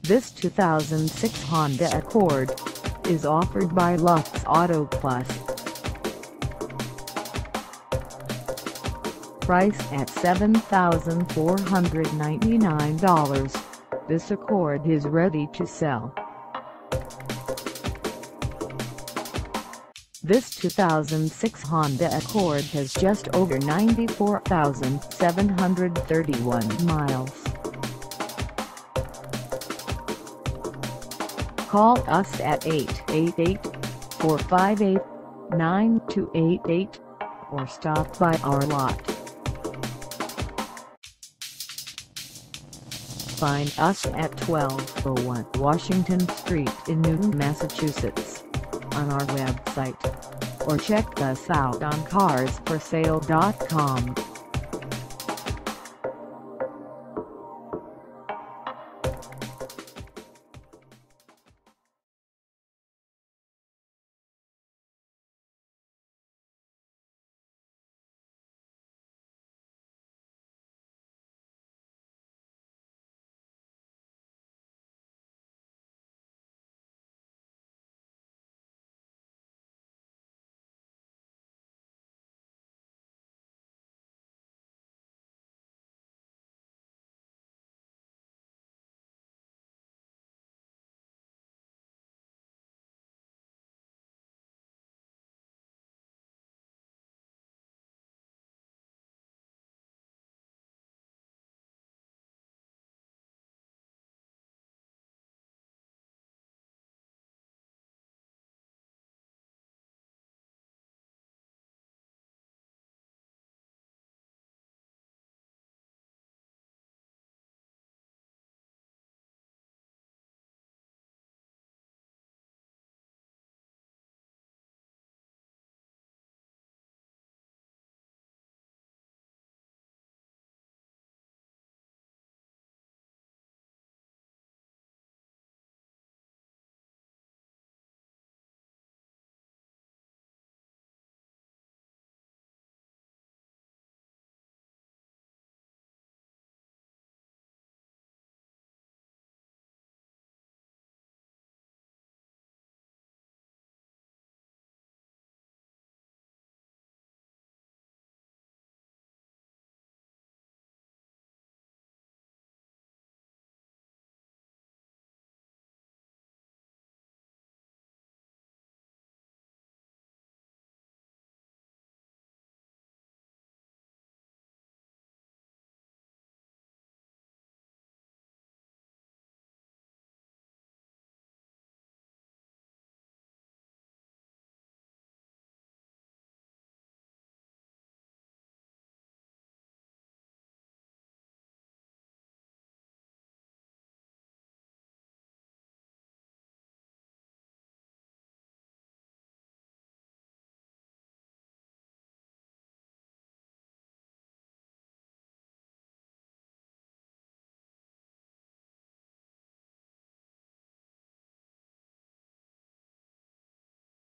This 2006 Honda Accord is offered by Lux Auto Plus. Priced at $7,499, this Accord is ready to sell. This 2006 Honda Accord has just over 94,731 miles. Call us at 888-458-9288 or stop by our lot. Find us at 1201 Washington Street in Newton, Massachusetts, on our website, or check us out on carsforsale.com.